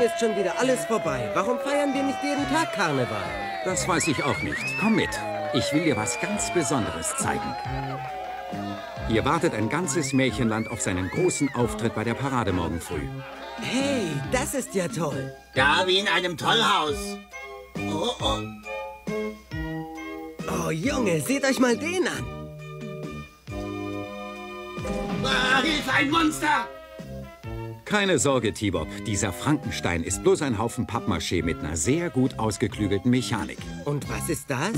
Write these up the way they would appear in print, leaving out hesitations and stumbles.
ist schon wieder alles vorbei. Warum feiern wir nicht jeden Tag Karneval? Das weiß ich auch nicht. Komm mit. Ich will dir was ganz Besonderes zeigen. Hier wartet ein ganzes Märchenland auf seinen großen Auftritt bei der Parade morgen früh. Hey, das ist ja toll. Ja, wie in einem Tollhaus. Oh, oh. Oh, Junge, seht euch mal den an. Ah, Hilfe, ein Monster! Keine Sorge, T-Bob. Dieser Frankenstein ist bloß ein Haufen Pappmaché mit einer sehr gut ausgeklügelten Mechanik. Und was ist das?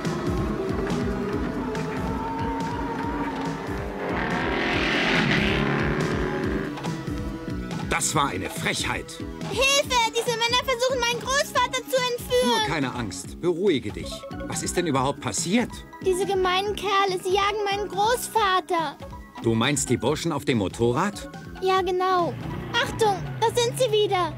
Das war eine Frechheit. Hilfe! Diese Männer versuchen, meinen Großvater zu entführen. Nur keine Angst. Beruhige dich. Was ist denn überhaupt passiert? Diese gemeinen Kerle, sie jagen meinen Großvater. Du meinst die Burschen auf dem Motorrad? Ja, genau. Achtung, da sind sie wieder.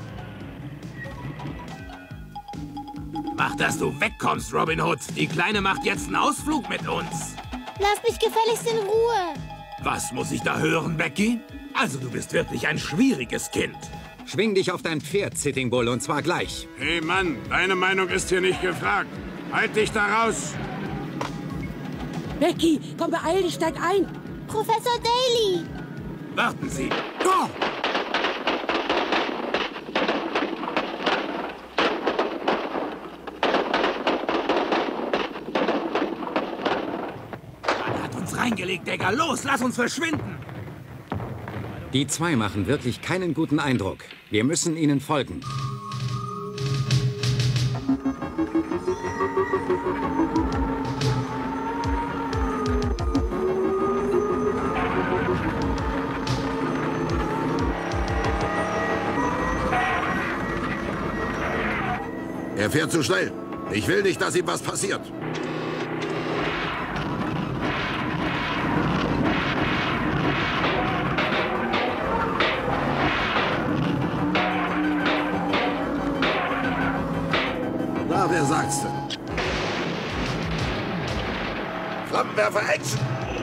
Mach, dass du wegkommst, Robin Hood. Die Kleine macht jetzt einen Ausflug mit uns. Lasst mich gefälligst in Ruhe. Was muss ich da hören, Becky? Also, du bist wirklich ein schwieriges Kind. Schwing dich auf dein Pferd, Sitting Bull, und zwar gleich. Hey Mann, deine Meinung ist hier nicht gefragt. Halt dich da raus! Becky, komm, beeil dich, steig ein. Professor Daly. Warten Sie. Oh! Man hat uns reingelegt, Digga. Los, lass uns verschwinden. Die zwei machen wirklich keinen guten Eindruck. Wir müssen ihnen folgen. Er fährt zu schnell. Ich will nicht, dass ihm was passiert. Na, wer sagt's denn? Flammenwerfer Action!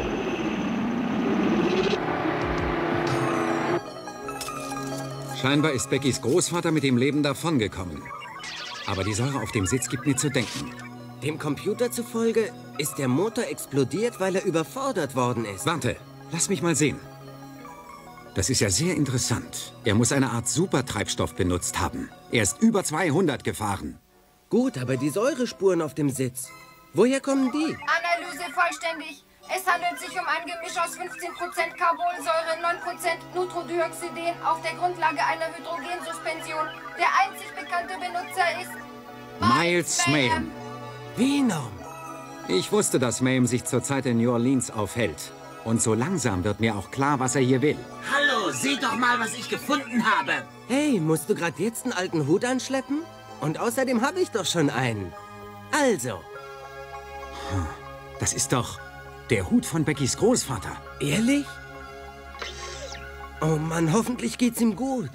Scheinbar ist Beckys Großvater mit dem Leben davongekommen. Aber die Säure auf dem Sitz gibt mir zu denken. Dem Computer zufolge ist der Motor explodiert, weil er überfordert worden ist. Warte, lass mich mal sehen. Das ist ja sehr interessant. Er muss eine Art Supertreibstoff benutzt haben. Er ist über 200 gefahren. Gut, aber die Säurespuren auf dem Sitz, woher kommen die? Analyse vollständig. Es handelt sich um ein Gemisch aus 15% Carbonsäure, 9% Nitrodioxiden auf der Grundlage einer Hydrogensuspension. Der einzig bekannte Benutzer ist Miles Mayhem. Venom. Ich wusste, dass Mayhem sich zurzeit in New Orleans aufhält. Und so langsam wird mir auch klar, was er hier will. Hallo, seht doch mal, was ich gefunden habe. Hey, musst du gerade jetzt einen alten Hut anschleppen? Und außerdem habe ich doch schon einen. Also. Das ist doch der Hut von Beckys Großvater. Ehrlich? Oh Mann, hoffentlich geht's ihm gut.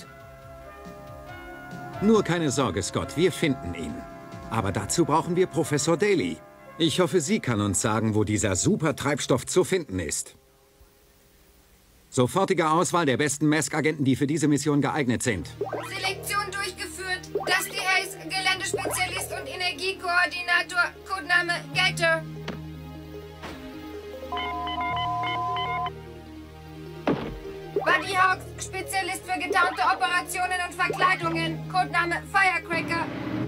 Nur keine Sorge, Scott, wir finden ihn. Aber dazu brauchen wir Professor Daly. Ich hoffe, sie kann uns sagen, wo dieser Supertreibstoff zu finden ist. Sofortige Auswahl der besten Mask-Agenten, die für diese Mission geeignet sind. Selektion durchgeführt. Dusty Hayes, Geländespezialist und Energiekoordinator, Codename Gator. Buddy Hawks, Spezialist für getarnte Operationen und Verkleidungen, Codename Firecracker.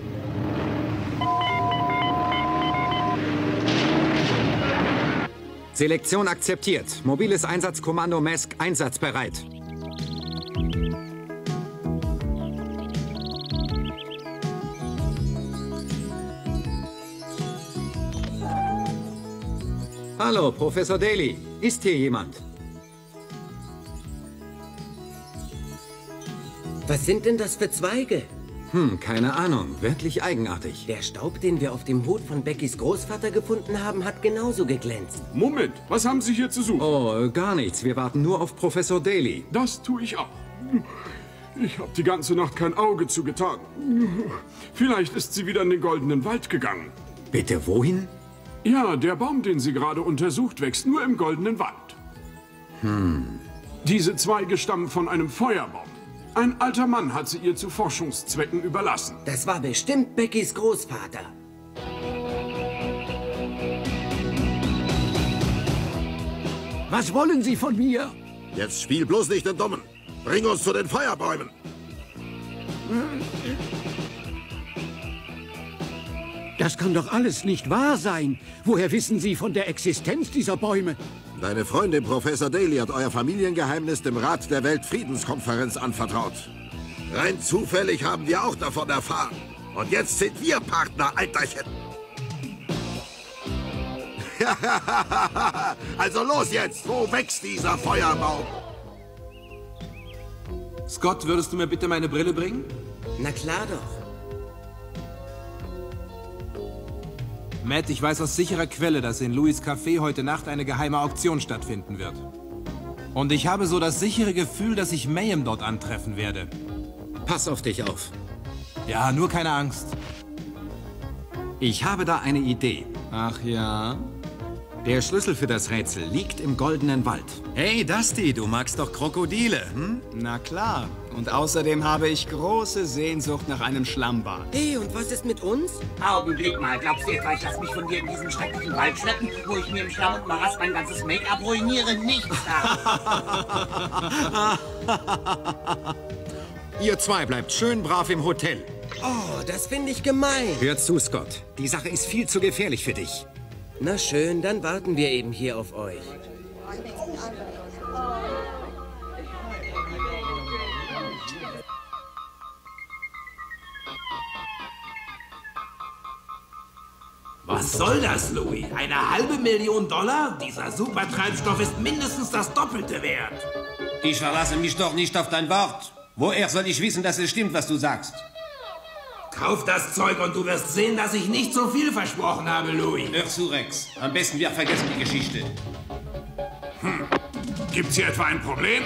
Selektion akzeptiert. Mobiles Einsatzkommando Mask einsatzbereit. Hallo, Professor Daly. Ist hier jemand? Was sind denn das für Zweige? Keine Ahnung. Wirklich eigenartig. Der Staub, den wir auf dem Hut von Beckys Großvater gefunden haben, hat genauso geglänzt. Moment, was haben Sie hier zu suchen? Oh, gar nichts. Wir warten nur auf Professor Daly. Das tue ich auch. Ich habe die ganze Nacht kein Auge zugetan. Vielleicht ist sie wieder in den Goldenen Wald gegangen. Bitte, wohin? Ja, der Baum, den sie gerade untersucht, wächst nur im Goldenen Wald. Diese Zweige stammen von einem Feuerbaum. Ein alter Mann hat sie ihr zu Forschungszwecken überlassen. Das war bestimmt Beckys Großvater. Was wollen Sie von mir? Jetzt spiel bloß nicht den Dummen. Bring uns zu den Feuerbäumen. Das kann doch alles nicht wahr sein. Woher wissen Sie von der Existenz dieser Bäume? Deine Freundin Professor Daly hat euer Familiengeheimnis dem Rat der Weltfriedenskonferenz anvertraut. Rein zufällig haben wir auch davon erfahren. Und jetzt sind wir Partner, Alterchen. Also los jetzt! Wo wächst dieser Feuerbaum? Scott, würdest du mir bitte meine Brille bringen? Na klar doch. Matt, ich weiß aus sicherer Quelle, dass in Louis' Café heute Nacht eine geheime Auktion stattfinden wird. Und ich habe so das sichere Gefühl, dass ich Mayhem dort antreffen werde. Pass auf dich auf. Ja, nur keine Angst. Ich habe da eine Idee. Ach ja? Der Schlüssel für das Rätsel liegt im Goldenen Wald. Hey, Dusty, du magst doch Krokodile, hm? Na klar. Und außerdem habe ich große Sehnsucht nach einem Schlammbad. Hey, und was ist mit uns? Augenblick mal, glaubst du etwa, ich lass mich von dir in diesen schrecklichen Wald schleppen, wo ich mir im Schlamm und Maras mein ganzes Make-up ruiniere? Nichts da! Ihr zwei bleibt schön brav im Hotel. Oh, das finde ich gemein. Hör zu, Scott. Die Sache ist viel zu gefährlich für dich. Na schön, dann warten wir eben hier auf euch. Was soll das, Louis? $500.000? Dieser Supertreibstoff ist mindestens das Doppelte wert. Ich verlasse mich doch nicht auf dein Wort. Woher soll ich wissen, dass es stimmt, was du sagst? Kauf das Zeug und du wirst sehen, dass ich nicht so viel versprochen habe, Louis. Hör zu, Rex. Am besten wir vergessen die Geschichte. Gibt's hier etwa ein Problem?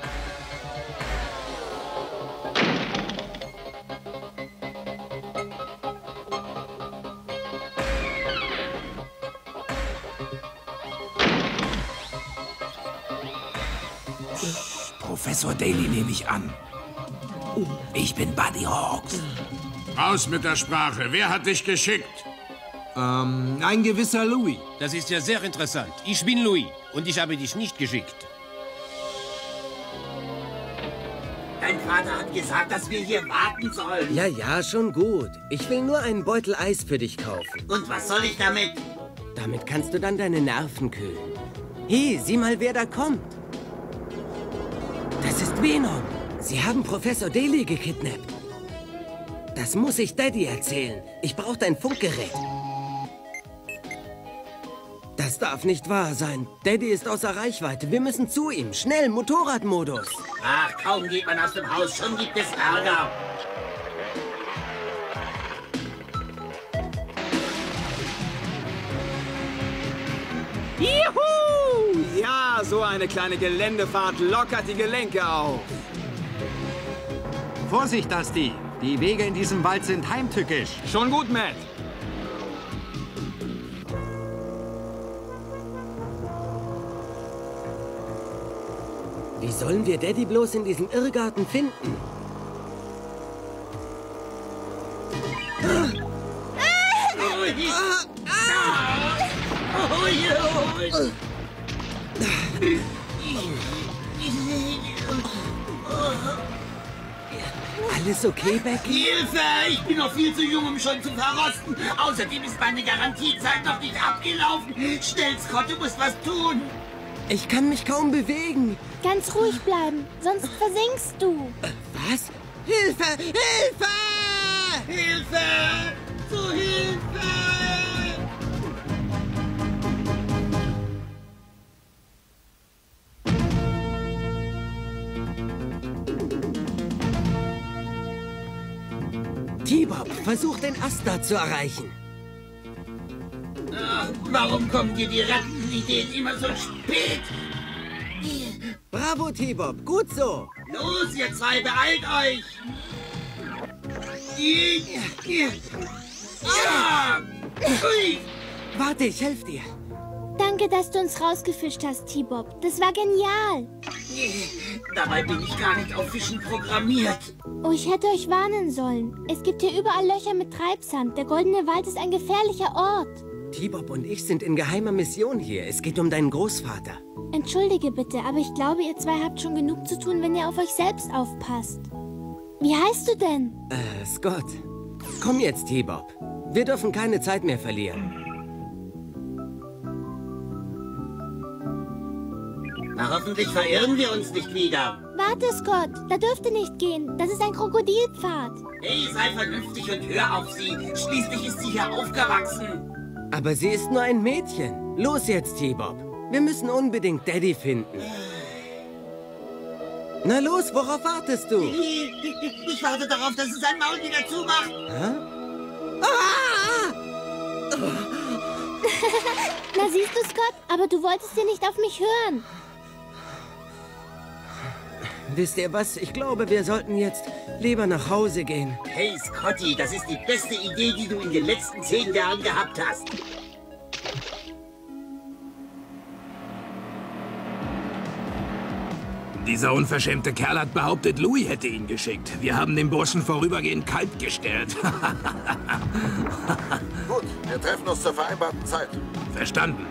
Professor Daly nehme ich an. Ich bin Buddy Hawks. Raus mit der Sprache. Wer hat dich geschickt? Ein gewisser Louis. Das ist ja sehr interessant. Ich bin Louis und ich habe dich nicht geschickt. Dein Vater hat gesagt, dass wir hier warten sollen. Ja, ja, schon gut. Ich will nur einen Beutel Eis für dich kaufen. Und was soll ich damit? Damit kannst du dann deine Nerven kühlen. Hey, sieh mal, wer da kommt. Das ist Venom. Sie haben Professor Daly gekidnappt. Das muss ich Daddy erzählen. Ich brauche dein Funkgerät. Das darf nicht wahr sein. Daddy ist außer Reichweite. Wir müssen zu ihm. Schnell, Motorradmodus. Ach, kaum geht man aus dem Haus, schon gibt es Ärger. Juhu! Ja, so eine kleine Geländefahrt lockert die Gelenke auf. Vorsicht, Dusty. Die Wege in diesem Wald sind heimtückisch. Schon gut, Matt. Wie sollen wir Daddy bloß in diesem Irrgarten finden? Alles okay, Becky? Hilfe! Ich bin noch viel zu jung, um schon zu verrosten. Außerdem ist meine Garantiezeit noch nicht abgelaufen. Schnell, Scott, du musst was tun. Ich kann mich kaum bewegen. Ganz ruhig bleiben, sonst versinkst du. Was? Hilfe! Hilfe! Hilfe! Zu Hilfe! T-Bob, versuch den Ast da zu erreichen. Ach, warum kommen dir die Rattenideen immer so spät? Bravo, T-Bob, gut so. Los, ihr zwei, beeilt euch! Ja! Ui. Warte, ich helfe dir. Danke, dass du uns rausgefischt hast, T-Bob. Das war genial. Dabei bin ich gar nicht auf Fischen programmiert. Oh, ich hätte euch warnen sollen. Es gibt hier überall Löcher mit Treibsand. Der Goldene Wald ist ein gefährlicher Ort. T-Bob und ich sind in geheimer Mission hier. Es geht um deinen Großvater. Entschuldige bitte, aber ich glaube, ihr zwei habt schon genug zu tun, wenn ihr auf euch selbst aufpasst. Wie heißt du denn? Scott. Komm jetzt, T-Bob. Wir dürfen keine Zeit mehr verlieren. Na, hoffentlich verirren wir uns nicht wieder. Warte, Scott. Da dürfte nicht gehen. Das ist ein Krokodilpfad. Hey, sei vernünftig und hör auf sie. Schließlich ist sie hier aufgewachsen. Aber sie ist nur ein Mädchen. Los jetzt, T-Bob. Wir müssen unbedingt Daddy finden. Na los, worauf wartest du? Ich warte darauf, dass es sein Maul wieder zumacht. Hä? Ah! Na siehst du, Scott, aber du wolltest ja nicht auf mich hören. Wisst ihr was? Ich glaube, wir sollten jetzt lieber nach Hause gehen. Hey, Scotty, das ist die beste Idee, die du in den letzten 10 Jahren gehabt hast. Dieser unverschämte Kerl hat behauptet, Louis hätte ihn geschickt. Wir haben den Burschen vorübergehend kalt gestellt. Gut, wir treffen uns zur vereinbarten Zeit. Verstanden.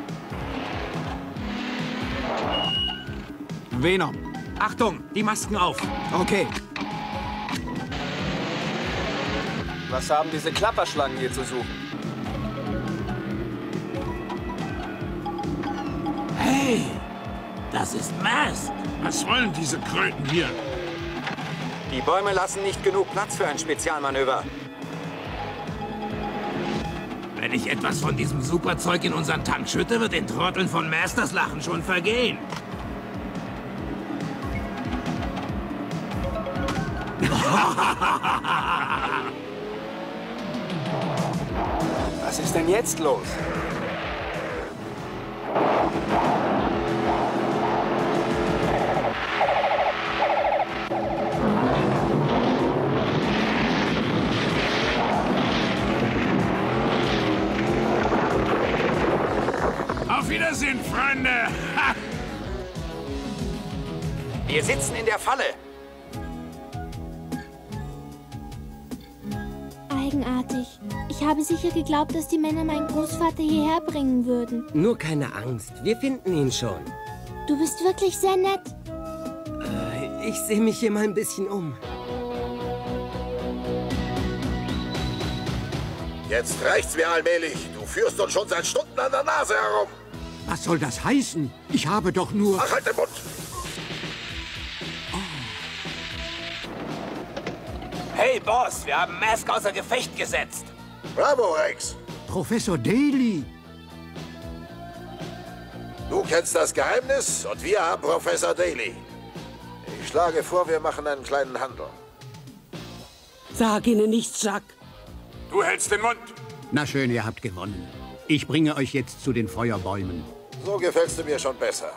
Venom. Achtung, die Masken auf. Okay. Was haben diese Klapperschlangen hier zu suchen? Hey, das ist Mask. Was wollen diese Kröten hier? Die Bäume lassen nicht genug Platz für ein Spezialmanöver. Wenn ich etwas von diesem Superzeug in unseren Tank schütte, wird den Trotteln von Mask das Lachen schon vergehen. Was ist denn jetzt los? Auf Wiedersehen, Freunde! Ha! Wir sitzen in der Falle. Eigenartig. Ich habe sicher geglaubt, dass die Männer meinen Großvater hierher bringen würden. Nur keine Angst, wir finden ihn schon. Du bist wirklich sehr nett. Ich sehe mich hier mal ein bisschen um. Jetzt reicht's mir allmählich. Du führst uns schon seit Stunden an der Nase herum. Was soll das heißen? Ich habe doch nur... Ach, halt den Mund! Hey, Boss, wir haben Mask außer Gefecht gesetzt. Bravo, Rex. Professor Daly. Du kennst das Geheimnis und wir haben Professor Daly. Ich schlage vor, wir machen einen kleinen Handel. Sag ihnen nichts, Jack. Du hältst den Mund. Na schön, ihr habt gewonnen. Ich bringe euch jetzt zu den Feuerbäumen. So gefällst du mir schon besser.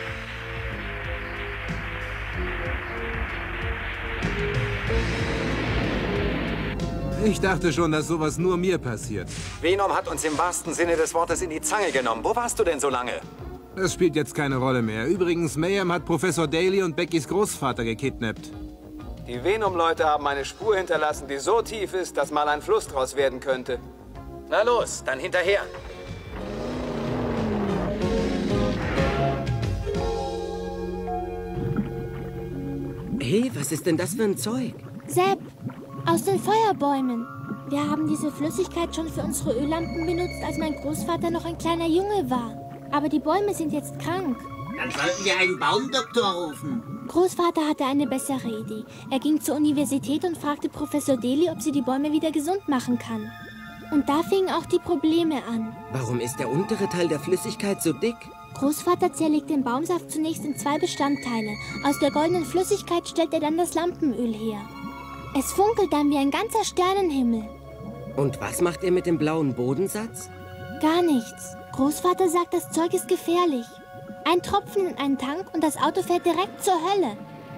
Ich dachte schon, dass sowas nur mir passiert. Venom hat uns im wahrsten Sinne des Wortes in die Zange genommen. Wo warst du denn so lange? Das spielt jetzt keine Rolle mehr. Übrigens, Mayhem hat Professor Daly und Beckys Großvater gekidnappt. Die Venom-Leute haben eine Spur hinterlassen, die so tief ist, dass mal ein Fluss draus werden könnte. Na los, dann hinterher. Hey, was ist denn das für ein Zeug? Sepp, aus den Feuerbäumen. Wir haben diese Flüssigkeit schon für unsere Öllampen benutzt, als mein Großvater noch ein kleiner Junge war. Aber die Bäume sind jetzt krank. Dann sollten wir einen Baumdoktor rufen. Großvater hatte eine bessere Idee. Er ging zur Universität und fragte Professor Daly, ob sie die Bäume wieder gesund machen kann. Und da fingen auch die Probleme an. Warum ist der untere Teil der Flüssigkeit so dick? Großvater zerlegt den Baumsaft zunächst in 2 Bestandteile. Aus der goldenen Flüssigkeit stellt er dann das Lampenöl her. Es funkelt dann wie ein ganzer Sternenhimmel. Und was macht ihr mit dem blauen Bodensatz? Gar nichts. Großvater sagt, das Zeug ist gefährlich. Ein Tropfen in einen Tank und das Auto fährt direkt zur Hölle.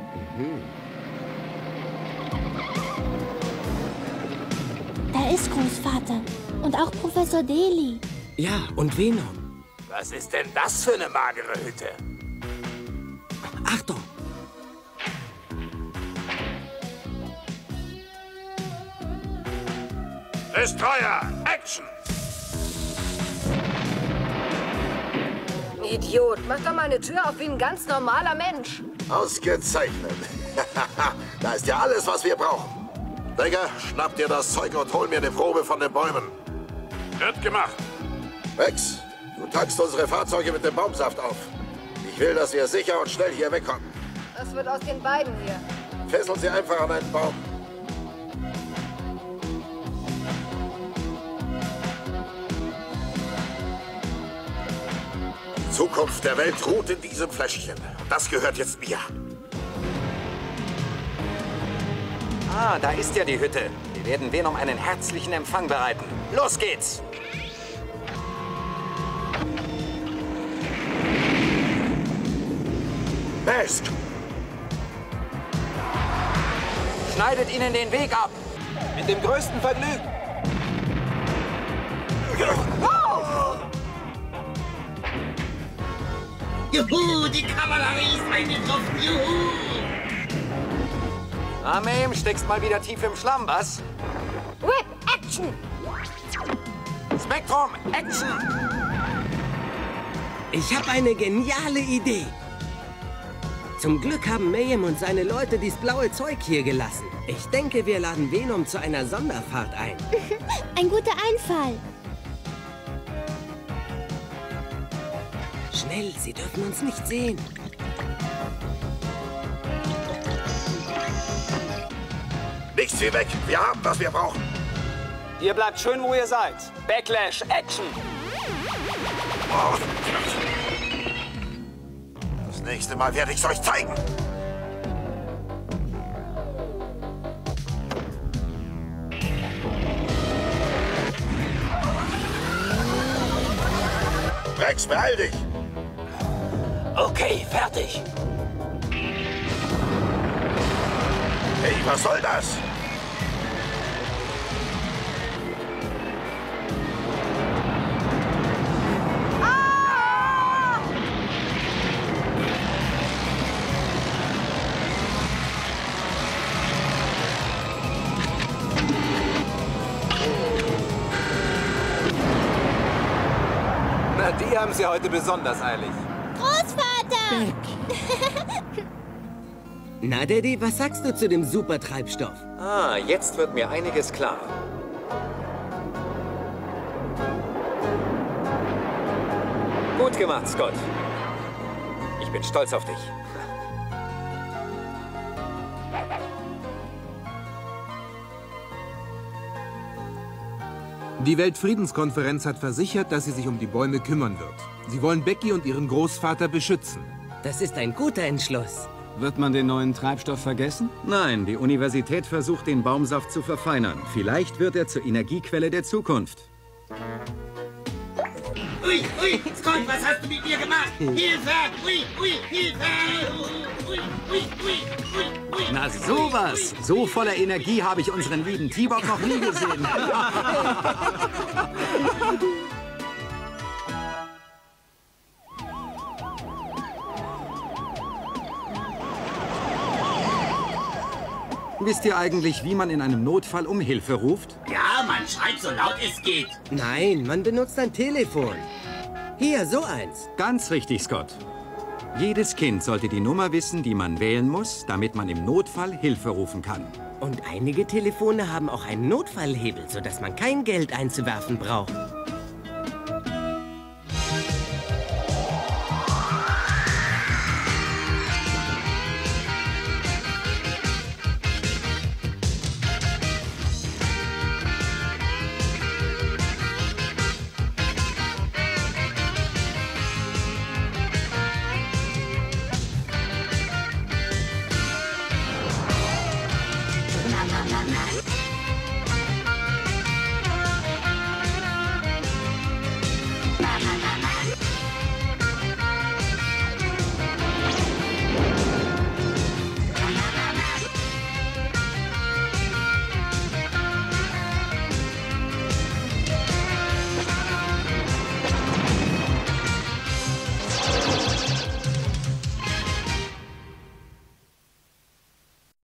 Da ist Großvater. Und auch Professor Daly. Ja, und Venom. Was ist denn das für eine magere Hütte? Achtung! Destroyer, Action! Idiot, mach doch mal eine Tür auf wie ein ganz normaler Mensch. Ausgezeichnet. Da ist ja alles, was wir brauchen. Digger, schnapp dir das Zeug und hol mir eine Probe von den Bäumen. Wird gemacht. Rex, du tankst unsere Fahrzeuge mit dem Baumsaft auf. Ich will, dass wir sicher und schnell hier wegkommen. Was wird aus den beiden hier? Fesseln sie einfach an einen Baum. Die Zukunft der Welt ruht in diesem Fläschchen. Das gehört jetzt mir. Ah, da ist ja die Hütte. Wir werden Venom einen herzlichen Empfang bereiten. Los geht's! Mask! Schneidet ihnen den Weg ab! Mit dem größten Vergnügen! Juhu, die Kavallerie ist eingetroffen, juhu! Mayhem, steckst mal wieder tief im Schlamm, was? Whip, Action! Spektrum, Action! Ich habe eine geniale Idee. Zum Glück haben Mayhem und seine Leute dieses blaue Zeug hier gelassen. Ich denke, wir laden Venom zu einer Sonderfahrt ein. Ein guter Einfall. Schnell, sie dürfen uns nicht sehen. Nichts wie weg. Wir haben, was wir brauchen. Ihr bleibt schön, wo ihr seid. Backlash, Action! Das nächste Mal werde ich es euch zeigen. Rex, beeil dich! Okay, fertig. Hey, was soll das? Na, die haben sie heute besonders eilig. Großvater! Na, Daddy, was sagst du zu dem Supertreibstoff? Ah, jetzt wird mir einiges klar. Gut gemacht, Scott. Ich bin stolz auf dich. Die Weltfriedenskonferenz hat versichert, dass sie sich um die Bäume kümmern wird. Sie wollen Becky und ihren Großvater beschützen. Das ist ein guter Entschluss. Wird man den neuen Treibstoff vergessen? Nein, die Universität versucht, den Baumsaft zu verfeinern. Vielleicht wird er zur Energiequelle der Zukunft. Ui, ui, Scott, was hast du mit mir gemacht? Hilfe! Ui, ui, Hilfe! Ui, ui, ui, ui, ui. Na sowas! So voller Energie habe ich unseren lieben T-Bog noch nie gesehen. Wisst ihr eigentlich, wie man in einem Notfall um Hilfe ruft? Ja, man schreit so laut es geht. Nein, man benutzt ein Telefon. Hier, so eins. Ganz richtig, Scott. Jedes Kind sollte die Nummer wissen, die man wählen muss, damit man im Notfall Hilfe rufen kann. Und einige Telefone haben auch einen Notfallhebel, sodass man kein Geld einzuwerfen braucht.